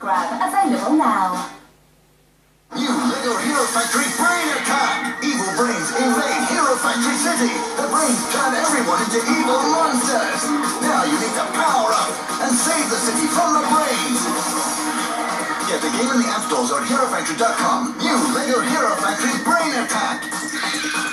Grab available now. New LEGO Hero Factory Brain Attack! Evil brains invade Hero Factory City! The brains turn everyone into evil monsters! Now you need to power up and save the city from the brains! Get the game in the App Stores or HeroFactory.com. New LEGO Hero Factory Brain Attack!